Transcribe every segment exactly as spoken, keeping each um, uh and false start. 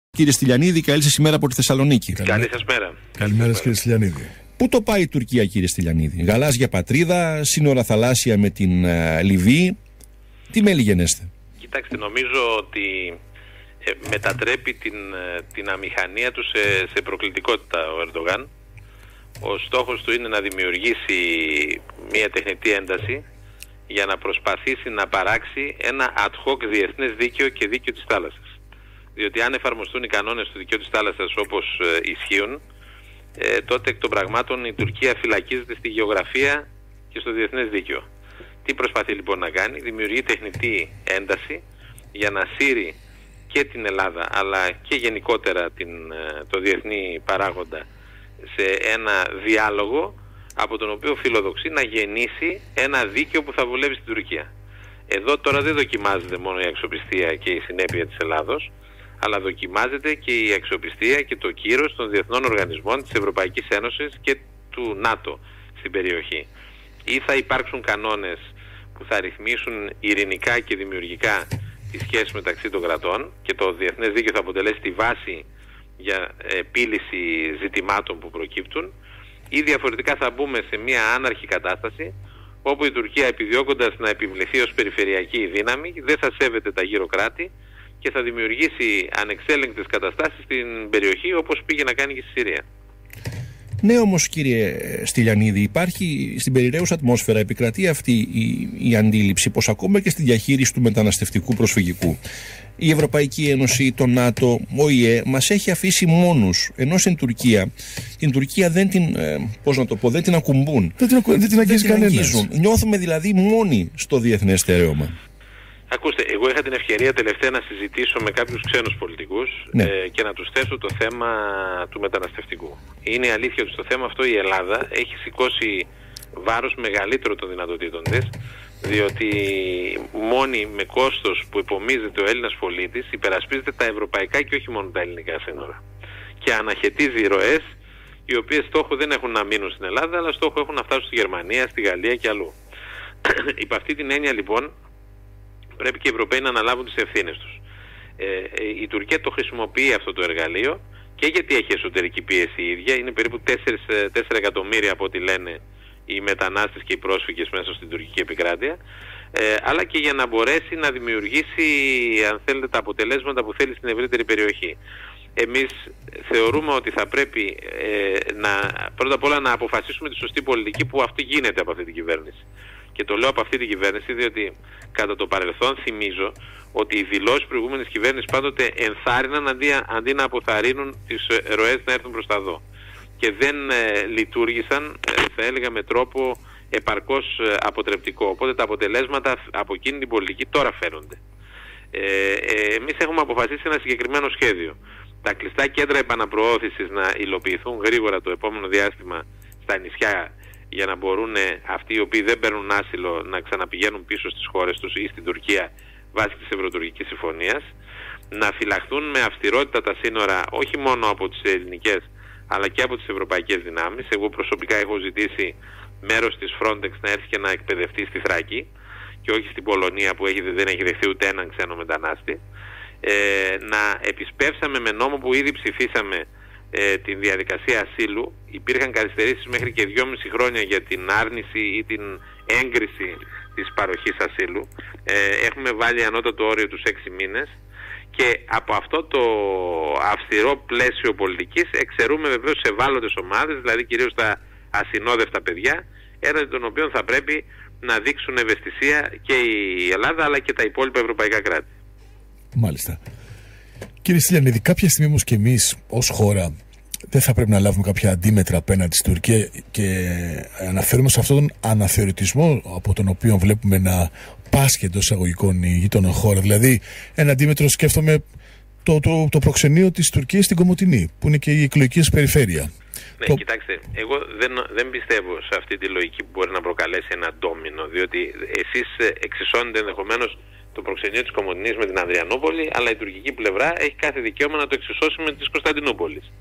Κύριε Στυλιανίδη, καλή σας ημέρα από τη Θεσσαλονίκη. Καλή σας μέρα. Καλημέρα κύριε Στυλιανίδη. Πού το πάει η Τουρκία, κύριε Στυλιανίδη? Γαλάζια πατρίδα, σύνορα θαλάσσια με την uh, Λιβύη. Τι μέλη γενέστε? Κοιτάξτε, νομίζω ότι ε, μετατρέπει την, ε, την αμηχανία του σε, σε προκλητικότητα ο Ερντογάν. Ο στόχος του είναι να δημιουργήσει μια τεχνητή ένταση για να προσπαθήσει να παράξει ένα ad hoc διεθνές δίκαιο και δίκαιο της θάλασσας. Διότι αν εφαρμοστούν οι κανόνες του δικαίου της θάλασσας όπως ε, ισχύουν, ε, τότε εκ των πραγμάτων η Τουρκία φυλακίζεται στη γεωγραφία και στο διεθνές δίκαιο. Τι προσπαθεί λοιπόν να κάνει? Δημιουργεί τεχνητή ένταση για να σύρει και την Ελλάδα αλλά και γενικότερα την, το διεθνή παράγοντα σε ένα διάλογο από τον οποίο φιλοδοξεί να γεννήσει ένα δίκαιο που θα βολεύει στην Τουρκία. Εδώ τώρα δεν δοκιμάζεται μόνο η αξιοπιστία και η συνέπεια της Ελλάδος, αλλά δοκιμάζεται και η αξιοπιστία και το κύρος των διεθνών οργανισμών της Ευρωπαϊκής Ένωσης και του ΝΑΤΟ στην περιοχή. Ή θα υπάρξουν κανόνες που θα ρυθμίσουν ειρηνικά και δημιουργικά τις σχέσεις μεταξύ των κρατών και το διεθνές δίκαιο θα αποτελέσει τη βάση για επίλυση ζητημάτων που προκύπτουν, ή διαφορετικά θα μπούμε σε μια άναρχη κατάσταση όπου η Τουρκία, επιδιώκοντας να επιβληθεί ως περιφερειακή δύναμη, δεν θα σέβεται τα γύρω κράτη και θα δημιουργήσει ανεξέλεγκτες καταστάσεις στην περιοχή, όπως πήγε να κάνει και στη Συρία. Ναι, όμως κύριε Στυλιανίδη, υπάρχει στην περιραίουσα ατμόσφαιρα, επικρατεί αυτή η, η αντίληψη πως ακόμα και στη διαχείριση του μεταναστευτικού προσφυγικού η Ευρωπαϊκή Ένωση, το ΝΑΤΟ, ο ΙΕ μας έχει αφήσει μόνους, ενώ στην Τουρκία την Τουρκία δεν την, ε, πώς να το πω, δεν την ακουμπούν, δεν την, δεν την αγγίζει κανένας. Νιώθουμε δηλαδή μόνοι στο διεθνές στερέωμα. Ακούστε, εγώ είχα την ευκαιρία τελευταία να συζητήσω με κάποιους ξένους πολιτικούς, ναι. ε, και να τους θέσω το θέμα του μεταναστευτικού. Είναι η αλήθεια ότι στο θέμα αυτό η Ελλάδα έχει σηκώσει βάρος μεγαλύτερο των δυνατοτήτων της, διότι μόνη με κόστος που υπομίζεται ο Έλληνας πολίτης υπερασπίζεται τα ευρωπαϊκά και όχι μόνο τα ελληνικά σύνορα. Και αναχαιτίζει ροές οι οποίες στόχο δεν έχουν να μείνουν στην Ελλάδα, αλλά στόχο έχουν να φτάσουν στη Γερμανία, στη Γαλλία και αλλού. Υπ' αυτή την έννοια λοιπόν πρέπει και οι Ευρωπαίοι να αναλάβουν τις ευθύνες τους. Ε, η Τουρκία το χρησιμοποιεί αυτό το εργαλείο και γιατί έχει εσωτερική πίεση η ίδια, είναι περίπου τέσσερα εκατομμύρια από ό,τι λένε οι μετανάστες και οι πρόσφυγες μέσα στην τουρκική επικράτεια, ε, αλλά και για να μπορέσει να δημιουργήσει, αν θέλετε, τα αποτελέσματα που θέλει στην ευρύτερη περιοχή. Εμείς θεωρούμε ότι θα πρέπει ε, να, πρώτα απ' όλα να αποφασίσουμε τη σωστή πολιτική που αυτή γίνεται από αυτή την κυβέρνηση. Και το λέω από αυτή την κυβέρνηση διότι κατά το παρελθόν θυμίζω ότι οι δηλώσεις προηγούμενης κυβέρνησης πάντοτε ενθάρρυναν αντί, αντί να αποθαρρύνουν τις ροές να έρθουν προς τα δω. Και δεν ε, λειτουργήσαν, ε, θα έλεγα, με τρόπο επαρκώς ε, αποτρεπτικό. Οπότε τα αποτελέσματα από εκείνη την πολιτική τώρα φαίνονται. Ε, ε, εμείς έχουμε αποφασίσει ένα συγκεκριμένο σχέδιο. Τα κλειστά κέντρα επαναπροώθησης να υλοποιηθούν γρήγορα το επόμενο διάστημα στα νησιά, για να μπορούν αυτοί οι οποίοι δεν παίρνουν άσυλο να ξαναπηγαίνουν πίσω στις χώρες τους ή στην Τουρκία βάσει της Ευρωτουρκικής Συμφωνίας, να φυλαχθούν με αυστηρότητα τα σύνορα όχι μόνο από τις ελληνικές αλλά και από τις ευρωπαϊκές δυνάμεις. Εγώ προσωπικά έχω ζητήσει μέρος της Frontex να έρθει και να εκπαιδευτεί στη Θράκη και όχι στην Πολωνία που έχει, δεν έχει δεχθεί ούτε έναν ξένο μετανάστη. Ε, να επισπεύσαμε με νόμο που ήδη ψηφίσαμε ε, την διαδικασία ασύλου. Υπήρχαν καθυστερήσεις μέχρι και δυόμιση χρόνια για την άρνηση ή την έγκριση της παροχής ασύλου. Ε, έχουμε βάλει ανώτατο όριο τους έξι μήνες και από αυτό το αυστηρό πλαίσιο πολιτικής εξαιρούμε βεβαίως ευάλωτες ομάδες, δηλαδή κυρίως τα ασυνόδευτα παιδιά, έναντι των οποίων θα πρέπει να δείξουν ευαισθησία και η Ελλάδα αλλά και τα υπόλοιπα ευρωπαϊκά κράτη. Μάλιστα. Κύριε Στυλιανίδη, κάποια στιγμή όμως και εμείς ως χώρα δεν θα πρέπει να λάβουμε κάποια αντίμετρα απέναντι στην Τουρκία και αναφέρουμε σε αυτόν τον αναθεωρητισμό από τον οποίο βλέπουμε να πάσχει εντός εισαγωγικών η γείτονα χώρα. Δηλαδή, ένα αντίμετρο σκέφτομαι το, το, το προξενείο της Τουρκίας στην Κομοτηνή, που είναι και η εκλογική της περιφέρεια. Ναι, το... κοιτάξτε, εγώ δεν, δεν πιστεύω σε αυτή τη λογική που μπορεί να προκαλέσει ένα ντόμινο, διότι εσείς εξισώνετε ενδεχομένως το προξενείο της Κομοτηνής με την Ανδριανούπολη, αλλά η τουρκική πλευρά έχει κάθε δικαίωμα να το εξισώσει με της Κωνσταντινούπολης.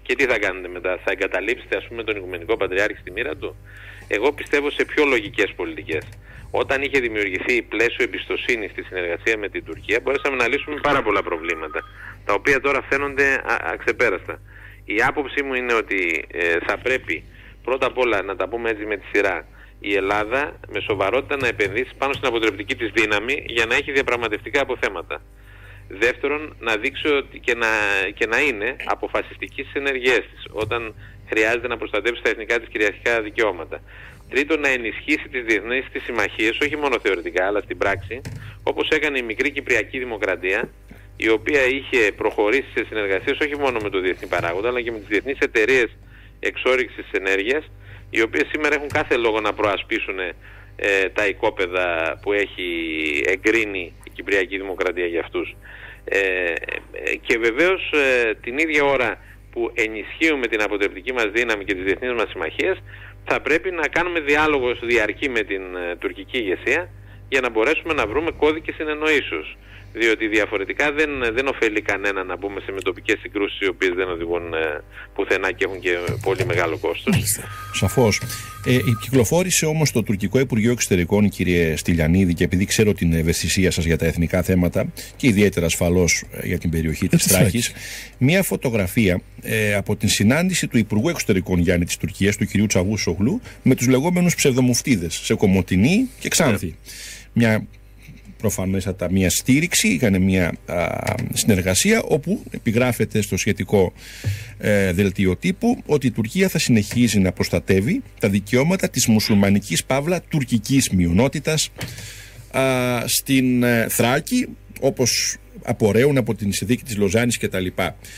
Και τι θα κάνετε μετά, θα εγκαταλείψετε ας πούμε τον Οικουμενικό Πατριάρχη στη μοίρα του? Εγώ πιστεύω σε πιο λογικές πολιτικές. Όταν είχε δημιουργηθεί πλαίσιο εμπιστοσύνη στη συνεργασία με την Τουρκία, μπορέσαμε να λύσουμε πάρα πολλά προβλήματα, τα οποία τώρα φαίνονται α, αξεπέραστα. Η άποψή μου είναι ότι ε, θα πρέπει πρώτα απ' όλα, να τα πούμε έτσι με τη σειρά, η Ελλάδα με σοβαρότητα να επενδύσει πάνω στην αποτρεπτική της δύναμη για να έχει διαπραγματευτικά αποθέματα. Δεύτερον, να δείξει ότι και, να, και να είναι αποφασιστική στις ενεργειές της, όταν χρειάζεται να προστατεύσει τα εθνικά της κυριαρχικά δικαιώματα. Τρίτον, να ενισχύσει τις διεθνείς της συμμαχίες, όχι μόνο θεωρητικά, αλλά στην πράξη, όπως έκανε η μικρή Κυπριακή Δημοκρατία, η οποία είχε προχωρήσει σε συνεργασίες όχι μόνο με το διεθνή παράγοντα, αλλά και με τις διεθνείς εταιρείες εξόρυξης ενέργειας, οι οποίες σήμερα έχουν κάθε λόγο να προασπίσουν ε, τα οικόπεδα που έχει εγκρίνει η Κυπριακή Δημοκρατία για αυτούς. Ε, και βεβαίως ε, την ίδια ώρα που ενισχύουμε την αποτρεπτική μας δύναμη και τις διεθνείς μας συμμαχίες, θα πρέπει να κάνουμε διάλογο διαρκή με την ε, τουρκική ηγεσία για να μπορέσουμε να βρούμε κώδικες συνεννοήσεως. Διότι διαφορετικά δεν, δεν ωφελεί κανένα να μπούμε σε μετοπικές συγκρούσεις οι οποίες δεν οδηγούν ε, πουθενά και έχουν και πολύ μεγάλο κόστος. Σαφώς. Ε, κυκλοφόρησε όμως το τουρκικό Υπουργείο Εξωτερικών, κύριε Στυλιανίδη, και επειδή ξέρω την ευαισθησία σας για τα εθνικά θέματα και ιδιαίτερα ασφαλώς για την περιοχή της Θράκης, μια φωτογραφία ε, από την συνάντηση του Υπουργού Εξωτερικών Γιάννη της Τουρκίας, του κυρίου Τσαβούσογλου, με τους λεγόμενους ψευδομουφτίδες σε Κομοτηνή και Ξάνθη. Yeah. Μια προφανέστατα μια στήριξη, είχαν μια α, συνεργασία όπου επιγράφεται στο σχετικό ε, δελτίο τύπου ότι η Τουρκία θα συνεχίζει να προστατεύει τα δικαιώματα της μουσουλμανικής παύλα τουρκικής μειονότητας α, στην ε, Θράκη, όπως απορρέουν από την συνθήκη της Λοζάνης κτλ.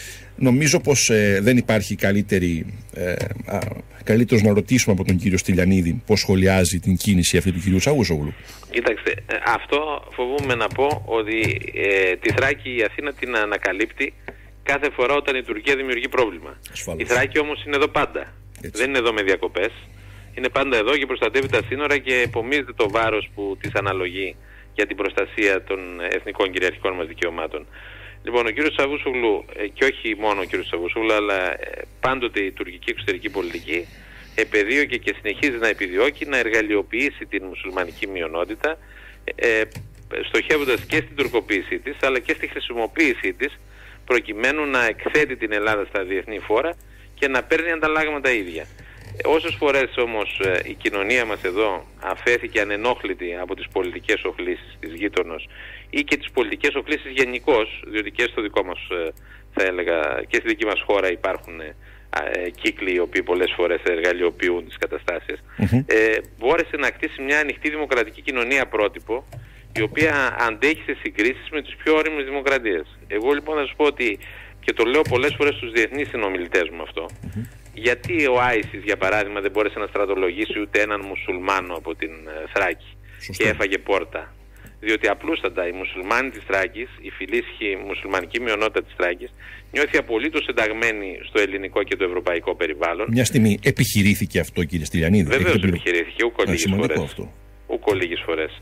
Νομίζω πως ε, δεν υπάρχει καλύτερη, ε, α, καλύτερος να ρωτήσουμε από τον κύριο Στυλιανίδη πώς σχολιάζει την κίνηση αυτή του κυρίου Τσαβούσογλου. Κοίταξτε, αυτό φοβούμαι να πω ότι ε, τη Θράκη η Αθήνα την ανακαλύπτει κάθε φορά όταν η Τουρκία δημιουργεί πρόβλημα. Ασφαλώς. Η Θράκη όμως είναι εδώ πάντα. Έτσι. Δεν είναι εδώ με διακοπές. Είναι πάντα εδώ και προστατεύει τα σύνορα και επομίζεται το βάρος που της αναλογεί για την προστασία των εθνικών κυριαρχικών μας δικαιωμάτων. Λοιπόν, ο κύριος Τσαβούσογλου, και όχι μόνο ο κύριος Τσαβούσογλου, αλλά πάντοτε η τουρκική εξωτερική πολιτική επεδίωκε και συνεχίζει να επιδιώκει να εργαλειοποιήσει την μουσουλμανική μειονότητα, ε, στοχεύοντας και στην τουρκοποίησή της, αλλά και στη χρησιμοποίησή της, προκειμένου να εκθέτει την Ελλάδα στα διεθνή φόρα και να παίρνει ανταλλάγματα ίδια. Όσες φορές όμως η κοινωνία μας εδώ αφέθηκε ανενόχλητη από τις πολιτικές οχλήσεις της γείτονος ή και τις πολιτικές οχλήσεις γενικώς, διότι και στο δικό μας, θα έλεγα, και στη δική μας χώρα υπάρχουν ε, κύκλοι οι οποίοι πολλές φορές εργαλειοποιούν τις καταστάσεις, mm-hmm. ε, μπόρεσε να κτίσει μια ανοιχτή δημοκρατική κοινωνία πρότυπο, η οποία αντέχει σε συγκρίσεις με τις πιο όριμες δημοκρατίες. Εγώ λοιπόν θα σας πω ότι, και το λέω πολλές φορές στους διεθνείς συνομιλητές μου αυτό, mm-hmm. γιατί ο Άισις για παράδειγμα δεν μπόρεσε να στρατολογήσει ούτε έναν μουσουλμάνο από την uh, Θράκη. Σωστό. Και έφαγε πόρτα? Διότι απλούστατα οι μουσουλμάνοι της Θράκης, η φιλήσυχη μουσουλμανική μειονότητα της Θράκης, νιώθει απολύτως ενταγμένη στο ελληνικό και το ευρωπαϊκό περιβάλλον. Μια στιγμή επιχειρήθηκε αυτό, κύριε Στυλιανίδη? Βεβαίως επιχειρήθηκε, ούκο λίγες φορές. Ούκο λίγες φορές.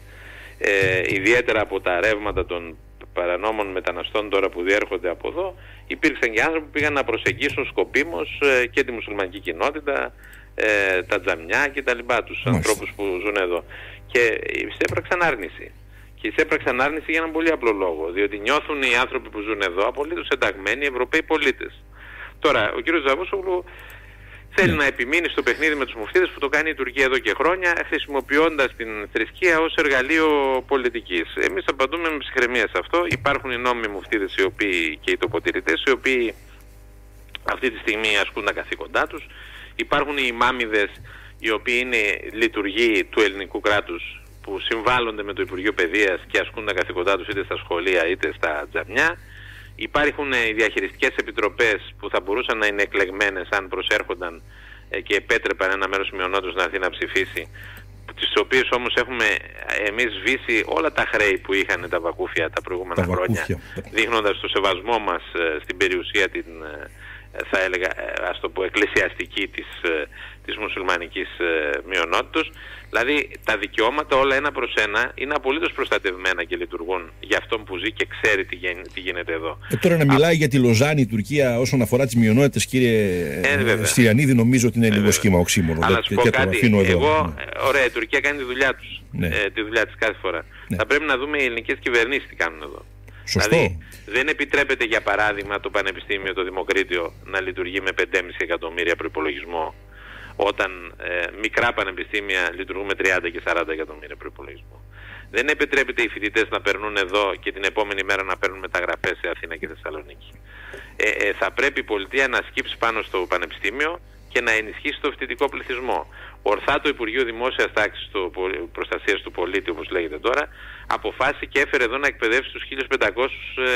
Ε, ιδιαίτερα από τα ρεύματα των παρανόμων μεταναστών τώρα που διέρχονται από εδώ, υπήρξαν και άνθρωποι που πήγαν να προσεγγίσουν σκοπίμως ε, και τη μουσουλμανική κοινότητα, ε, τα τζαμιά και τα λοιπά, τους ανθρώπους που ζουν εδώ. Και εισέπραξαν άρνηση. Και εισέπραξαν άρνηση για έναν πολύ απλό λόγο, διότι νιώθουν οι άνθρωποι που ζουν εδώ απολύτως ενταγμένοι Ευρωπαίοι πολίτες. Τώρα, ο κύριος Τσαβούσογλου θέλει να επιμείνει στο παιχνίδι με τους μουφτίδες που το κάνει η Τουρκία εδώ και χρόνια, χρησιμοποιώντας την θρησκεία ως εργαλείο πολιτικής. Εμείς απαντούμε με ψυχραιμία σε αυτό. Υπάρχουν οι νόμιμοι μουφτίδες οι οποίοι, και οι τοποτηρητές, οι οποίοι αυτή τη στιγμή ασκούν τα καθήκοντά τους. Υπάρχουν οι ημάμιδες οι οποίοι είναι λειτουργοί του ελληνικού κράτους, που συμβάλλονται με το Υπουργείο Παιδείας και ασκούν τα καθήκοντά τους είτε στα σχολεία είτε στα τζαμιά. Υπάρχουν οι διαχειριστικές επιτροπές που θα μπορούσαν να είναι εκλεγμένες αν προσέρχονταν και επέτρεπαν ένα μέρος μειονότητας να έρθει να ψηφίσει, τις οποίες όμως έχουμε εμείς σβήσει όλα τα χρέη που είχαν τα βακούφια τα προηγούμενα τα χρόνια, δείχνοντας το σεβασμό μας στην περιουσία την θα έλεγα, ας το πω, εκκλησιαστική της, της μουσουλμανικής μειονότητας. Δηλαδή τα δικαιώματα όλα ένα προς ένα είναι απολύτως προστατευμένα και λειτουργούν για αυτόν που ζει και ξέρει τι, γεν, τι γίνεται εδώ. Ε, τώρα να μιλάει Α... για τη Λοζάνη η Τουρκία όσον αφορά τις μειονότητες, κύριε ε, Stylianidi, νομίζω ότι είναι ε, λίγο σχήμα οξύμορο. Αλλά σου πω κάτι, εδώ. εγώ, ναι. ωραία, η Τουρκία κάνει τη δουλειά τους, ναι. ε, τη δουλειά της κάθε φορά. Ναι. Θα πρέπει να δούμε οι ελληνικές κυβερνήσεις τι κάνουν εδώ. Σωστό. Δηλαδή δεν επιτρέπεται για παράδειγμα το Πανεπιστήμιο το Δημοκρίτιο να λειτουργεί με πέντε κόμμα πέντε εκατομμύρια προϋπολογισμό, όταν ε, μικρά πανεπιστήμια λειτουργούν με τριάντα και σαράντα εκατομμύρια προϋπολογισμό. Δεν επιτρέπεται οι φοιτητές να περνούν εδώ και την επόμενη μέρα να παίρνουν μεταγραφές σε Αθήνα και Θεσσαλονίκη. Ε, ε, θα πρέπει η πολιτεία να σκύψει πάνω στο πανεπιστήμιο και να ενισχύσει το φοιτητικό πληθυσμό. Ορθά το Υπουργείο Δημόσιας Τάξης, το Προστασίας του Πολίτη, όπως λέγεται τώρα, αποφάσισε και έφερε εδώ να εκπαιδεύσει τους χίλιους πεντακόσιους ε,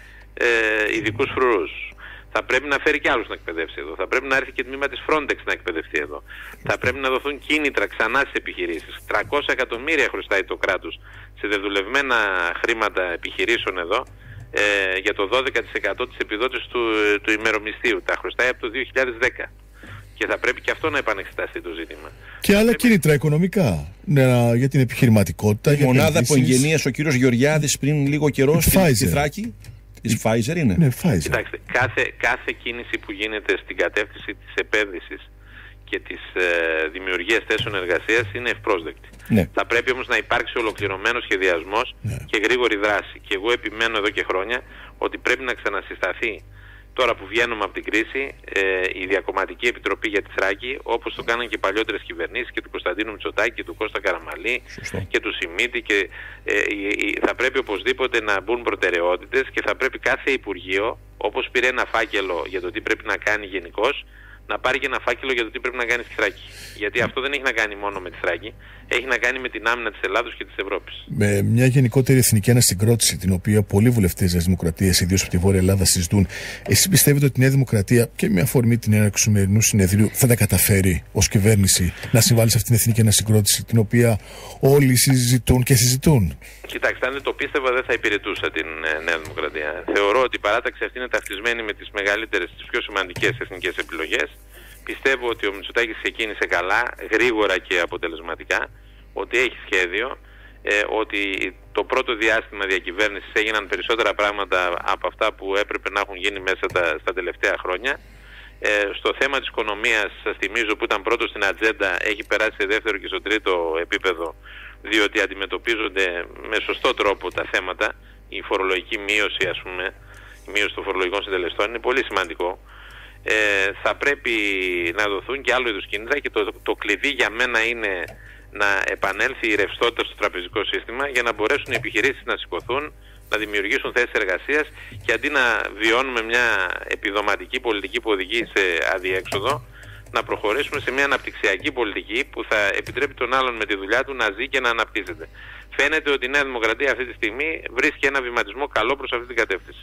ε, ειδικούς φρουρούς. Θα πρέπει να φέρει και άλλους να εκπαιδεύσει εδώ. Θα πρέπει να έρθει και τμήμα της Frontex να εκπαιδευτεί εδώ. Θα πρέπει να δοθούν κίνητρα ξανά στις επιχειρήσεις. τριακόσια εκατομμύρια χρωστάει το κράτος σε δεδουλευμένα χρήματα επιχειρήσεων εδώ ε, για το δώδεκα τοις εκατό της επιδότησης του, του ημερομισθίου. Τα χρωστάει από το δύο χιλιάδες δέκα. Και θα πρέπει και αυτό να επανεξεταστεί το ζήτημα. Και άλλα πρέπει... κίνητρα οικονομικά ναι, για την επιχειρηματικότητα. Η για μονάδα που εγγενίασε ο κύριος Γεωργιάδης πριν λίγο καιρό στη, στη Θράκη. Της Pfizer είναι. Ναι, Pfizer. Κοιτάξτε, κάθε, κάθε κίνηση που γίνεται στην κατεύθυνση της επένδυσης και της ε, δημιουργίας θέσεων εργασίας είναι ευπρόσδεκτη. Ναι. Θα πρέπει όμως να υπάρξει ολοκληρωμένος σχεδιασμός ναι. και γρήγορη δράση. Και εγώ επιμένω εδώ και χρόνια ότι πρέπει να ξανασυσταθεί, τώρα που βγαίνουμε από την κρίση, ε, η Διακομματική Επιτροπή για τη Θράκη, όπως το κάναν και παλιότερες κυβερνήσεις και του Κωνσταντίνου Μητσοτάκη και του Κώστα Καραμαλή Σωστό. και του Σιμίτη. Και, ε, ε, ε, θα πρέπει οπωσδήποτε να μπουν προτεραιότητες και θα πρέπει κάθε Υπουργείο, όπως πήρε ένα φάκελο για το τι πρέπει να κάνει γενικώς, να πάρει και ένα φάκελο για το τι πρέπει να κάνει στη Θράκη. Γιατί αυτό δεν έχει να κάνει μόνο με τη Θράκη, έχει να κάνει με την άμυνα της Ελλάδος και της Ευρώπης. Με μια γενικότερη εθνική ανασυγκρότηση, την οποία πολλοί βουλευτές της Δημοκρατίας, ιδίως από τη Βόρεια Ελλάδα, συζητούν, εσείς πιστεύετε ότι η Νέα Δημοκρατία και με αφορμή την έναρξη του σημερινού συνεδρίου θα τα καταφέρει ως κυβέρνηση να συμβάλλει σε αυτήν την εθνική ανασυγκρότηση, την οποία όλοι συζητούν και συζητούν? Κοιτάξτε, αν δεν το πίστευα δεν θα υπηρετούσα την ε, Νέα Δημοκρατία. Θεωρώ ότι η παράταξη αυτή είναι ταυτισμένη με τις μεγαλύτερες, τις πιο σημαντικές εθνικές επιλογές. Πιστεύω ότι ο Μητσοτάκης ξεκίνησε καλά, γρήγορα και αποτελεσματικά, ότι έχει σχέδιο, ε, ότι το πρώτο διάστημα διακυβέρνησης έγιναν περισσότερα πράγματα από αυτά που έπρεπε να έχουν γίνει μέσα τα, στα τελευταία χρόνια. Ε, στο θέμα της οικονομίας, σας θυμίζω, που ήταν πρώτο στην ατζέντα, έχει περάσει σε δεύτερο και στο τρίτο επίπεδο, διότι αντιμετωπίζονται με σωστό τρόπο τα θέματα. Η φορολογική μείωση, ας πούμε, η μείωση των φορολογικών συντελεστών είναι πολύ σημαντικό. Ε, θα πρέπει να δοθούν και άλλο είδους κίνητρα και το, το, το κλειδί για μένα είναι να επανέλθει η ρευστότητα στο τραπεζικό σύστημα για να μπορέσουν οι επιχειρήσεις να σηκωθούν, να δημιουργήσουν θέσεις εργασίας και αντί να βιώνουμε μια επιδοματική πολιτική που οδηγεί σε αδιέξοδο, να προχωρήσουμε σε μια αναπτυξιακή πολιτική που θα επιτρέπει τον άλλον με τη δουλειά του να ζει και να αναπτύσσεται. Φαίνεται ότι η Νέα Δημοκρατία αυτή τη στιγμή βρίσκει ένα βηματισμό καλό προς αυτή την κατεύθυνση.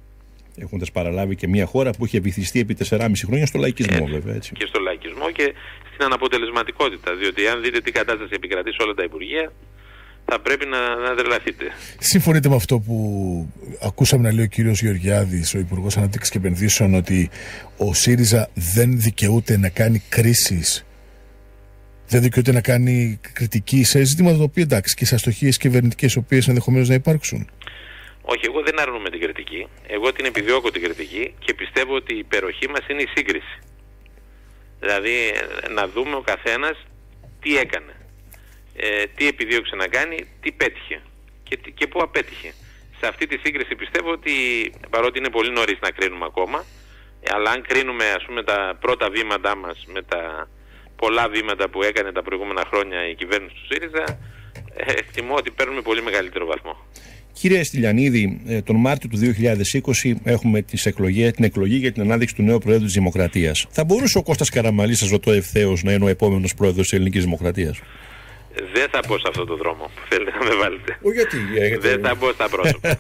Έχοντας παραλάβει και μια χώρα που είχε βυθιστεί επί τεσσεράμισι χρόνια στο λαϊκισμό, έτσι, βέβαια. Έτσι. Και στο λαϊκισμό και στην αναποτελεσματικότητα. Διότι αν δείτε τι κατάσταση επικρατεί σε όλα τα υπουργεία, θα πρέπει να, να τρελαθείτε. Συμφωνείτε με αυτό που ακούσαμε να λέει ο κύριος Γεωργιάδης, ο Υπουργός Ανάπτυξης και Επενδύσεων, ότι ο ΣΥΡΙΖΑ δεν δικαιούται να κάνει κρίσεις, δεν δικαιούται να κάνει κριτική σε ζητήματα τα οποία, εντάξει, και σε αστοχίες κυβερνητικές, οι οποίες ενδεχομένως να υπάρξουν? Όχι, εγώ δεν αρνούμαι την κριτική. Εγώ την επιδιώκω την κριτική και πιστεύω ότι η υπεροχή μας είναι η σύγκριση. Δηλαδή να δούμε ο καθένας τι έκανε, ε, τι επιδίωξε να κάνει, τι πέτυχε και, και πού απέτυχε. Σε αυτή τη σύγκριση πιστεύω ότι, παρότι είναι πολύ νωρίς να κρίνουμε ακόμα, αλλά αν κρίνουμε, ας πούμε, τα πρώτα βήματά μας με τα πολλά βήματα που έκανε τα προηγούμενα χρόνια η κυβέρνηση του ΣΥΡΙΖΑ, ε, εκτιμώ ότι παίρνουμε πολύ μεγαλύτερο βαθμό. Κύριε Stylianidi, τον Μάρτιο του δύο χιλιάδες είκοσι έχουμε τις εκλογές, την εκλογή για την ανάδειξη του νέου Προέδρου της Δημοκρατίας. Θα μπορούσε ο Κώστας Καραμαλής, σας ρωτώ ευθέως, να είναι ο επόμενος Πρόεδρος της Ελληνικής Δημοκρατίας? Δεν θα πω σε αυτόν τον δρόμο που θέλετε να με βάλετε. Ο, γιατί, γιατί... Δεν θα πω στα πρόσωπα.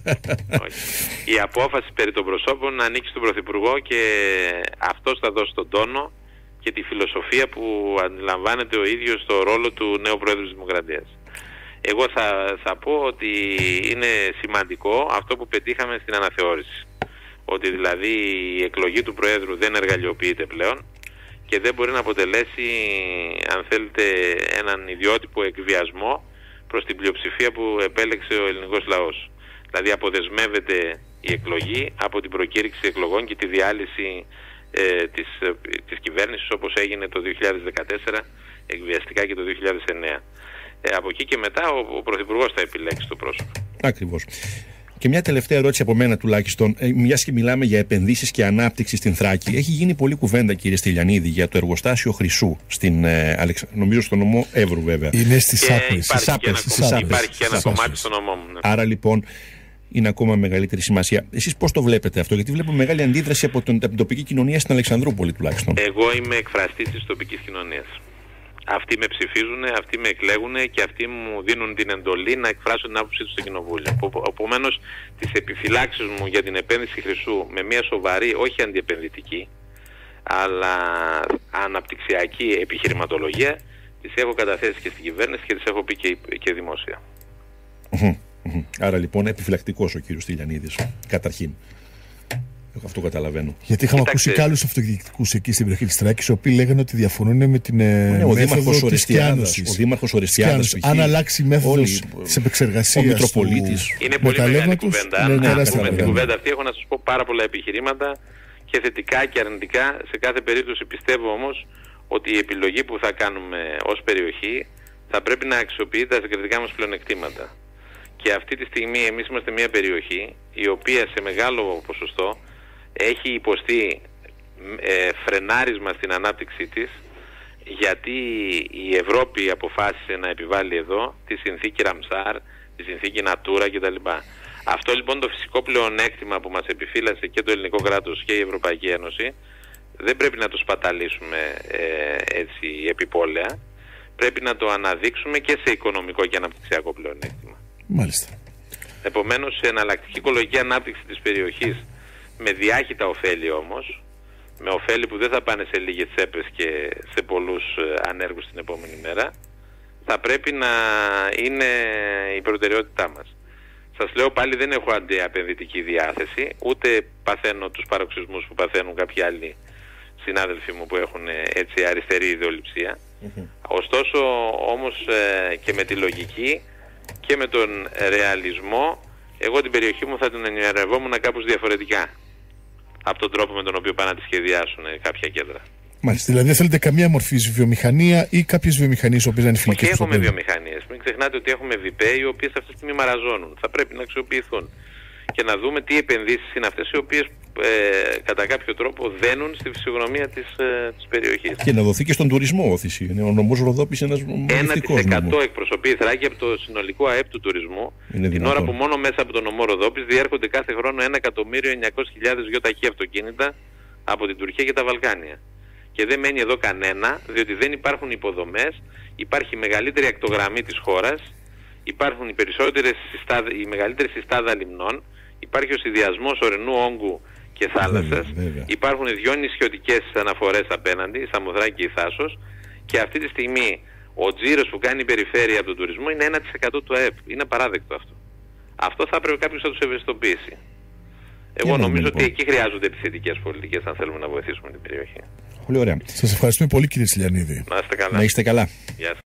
Η απόφαση περί των προσώπων ανήκει στον Πρωθυπουργό και αυτός θα δώσει τον τόνο και τη φιλοσοφία που αντιλαμβάνεται ο ίδιος στο ρόλο του νέου Πρόεδρου της Δημοκρατίας. Εγώ θα, θα πω ότι είναι σημαντικό αυτό που πετύχαμε στην αναθεώρηση. Ότι δηλαδή η εκλογή του Προέδρου δεν εργαλειοποιείται πλέον και δεν μπορεί να αποτελέσει, αν θέλετε, έναν ιδιότυπο εκβιασμό προς την πλειοψηφία που επέλεξε ο ελληνικός λαός. Δηλαδή αποδεσμεύεται η εκλογή από την προκήρυξη εκλογών και τη διάλυση ε, της, ε, της κυβέρνησης, όπως έγινε το δύο χιλιάδες δεκατέσσερα εκβιαστικά και το δύο χιλιάδες εννέα. Ε, από εκεί και μετά ο, ο Πρωθυπουργός θα επιλέξει το πρόσωπο. Ακριβώς. Και μια τελευταία ερώτηση από μένα τουλάχιστον. Ε, μιας και μιλάμε για επενδύσεις και ανάπτυξη στην Θράκη, έχει γίνει πολλή κουβέντα, κύριε Στυλιανίδη, για το εργοστάσιο Χρυσού, στην, ε, Αλεξ... νομίζω στον νομό Εύρου βέβαια. Είναι στις Άπρες. Υπάρχει και ένα κομμάτι στον νομό μου. Ναι. Άρα λοιπόν είναι ακόμα μεγαλύτερη σημασία. Εσείς πώς το βλέπετε αυτό, γιατί βλέπω μεγάλη αντίδραση από την τοπική κοινωνία στην Αλεξανδρούπολη τουλάχιστον. Εγώ είμαι εκφραστής της τοπικής κοινωνίας. Αυτοί με ψηφίζουν, αυτοί με εκλέγουν και αυτοί μου δίνουν την εντολή να εκφράσω την άποψή του στο κοινοβούλιο. Επομένως, τις επιφυλάξεις μου για την επένδυση Χρυσού με μια σοβαρή, όχι αντιεπενδυτική, αλλά αναπτυξιακή επιχειρηματολογία, τις έχω καταθέσει και στην κυβέρνηση και τις έχω πει και, και δημόσια. Άρα λοιπόν επιφυλακτικός ο κύριος Στυλιανίδης, καταρχήν. Αυτό καταλαβαίνω. Γιατί είχαμε ακούσει και άλλους αυτοδιοικητικούς εκεί στην περιοχή της Θράκης, οι οποίοι λέγανε ότι διαφωνούν με την ναι, μέθοδο της σκιάνωσης. Ο Δήμαρχος Ορεστιάδας. Αν αλλάξει η μέθοδος της επεξεργασίας. Ο Μητροπολίτης. Είναι πολύ μεγάλη κουβέντα. Ναι, Αν πούμε την κουβέντα αυτή, έχω να σας πω πάρα πολλά επιχειρήματα και θετικά και αρνητικά. Σε κάθε περίπτωση πιστεύω όμως ότι η επιλογή που θα κάνουμε ως περιοχή θα πρέπει να αξιοποιεί τα συγκριτικά μας πλεονεκτήματα. Και αυτή τη στιγμή εμείς είμαστε μια περιοχή η οποία σε μεγάλο ποσοστό έχει υποστεί ε, φρενάρισμα στην ανάπτυξή της, γιατί η Ευρώπη αποφάσισε να επιβάλλει εδώ τη συνθήκη Ραμσάρ, τη συνθήκη Νατούρα κτλ. Αυτό λοιπόν το φυσικό πλεονέκτημα που μας επιφύλασε και το ελληνικό κράτος και η Ευρωπαϊκή Ένωση δεν πρέπει να το σπαταλήσουμε ε, έτσι επιπόλαια. Πρέπει να το αναδείξουμε και σε οικονομικό και αναπτυξιακό πλεονέκτημα. Μάλιστα. Επομένως, σε εναλλακτική οικολογική ανάπτυξη της περιοχής, με διάχυτα ωφέλη όμως, με ωφέλη που δεν θα πάνε σε λίγες τσέπες και σε πολλούς ανέργους την επόμενη μέρα, θα πρέπει να είναι η προτεραιότητά μας. Σας λέω πάλι, δεν έχω αντιαπενδυτική διάθεση, ούτε παθαίνω τους παροξισμούς που παθαίνουν κάποιοι άλλοι συνάδελφοί μου που έχουν έτσι αριστερή ιδεολειψία. Mm-hmm. Ωστόσο όμως ε, και με τη λογική και με τον ρεαλισμό, εγώ την περιοχή μου θα την ενημερευόμουν κάπως διαφορετικά από τον τρόπο με τον οποίο πάνε να τη σχεδιάσουν κάποια κέντρα. Μάλιστα, δηλαδή δεν θέλετε καμία μορφή βιομηχανία ή κάποιες βιομηχανίες που είναι φιλικές? Όχι, έχουμε βιομηχανίες. Μην ξεχνάτε ότι έχουμε ΒΙΠΕ οι οποίες αυτή τη στιγμή μαραζώνουν. Θα πρέπει να αξιοποιηθούν και να δούμε τι επενδύσεις είναι αυτές οι οποίες ε, κατά κάποιο τρόπο δένουν στη φυσιογνωμία της, ε, της περιοχής. Και να δοθεί και στον τουρισμό όθηση. Είναι ο νομός Ροδόπης ένας ένα τοις εκατό εκπροσωπεί η Θράκη από το συνολικό ΑΕΠ του τουρισμού, είναι την δυνατόν. Ώρα που μόνο μέσα από τον νομό Ροδόπης διέρχονται κάθε χρόνο ένα εκατομμύριο εννιακόσιες χιλιάδες γιοταχή αυτοκίνητα από την Τουρκία και τα Βαλκάνια. Και δεν μένει εδώ κανένα, διότι δεν υπάρχουν υποδομές, υπάρχει μεγαλύτερη ακτογραμμή της χώρας, υπάρχουν οι, περισσότερες συστάδα, η μεγαλύτερη συστάδα λιμνών, υπάρχει ο συνδυασμός ορεινού όγκου και θάλασσας, βέβαια, βέβαια. Υπάρχουν δυο νησιωτικές αναφορές απέναντι, η Σαμοθράκη και η Θάσος, και αυτή τη στιγμή ο τζίρος που κάνει η περιφέρεια από τον τουρισμό είναι ένα τοις εκατό του ΑΕΠ. Είναι απαράδεκτο αυτό. Αυτό θα πρέπει κάποιος να τους ευαισθητοποιήσει. Εγώ νομίζω λοιπόν ότι εκεί χρειάζονται επιθετικές πολιτικές αν θέλουμε να βοηθήσουμε την περιοχή. Πολύ ωραία. Σας ευχαριστούμε πολύ, κύριε Στυλιανίδη. Να είστε καλά. Να είστε καλά. Γεια σας.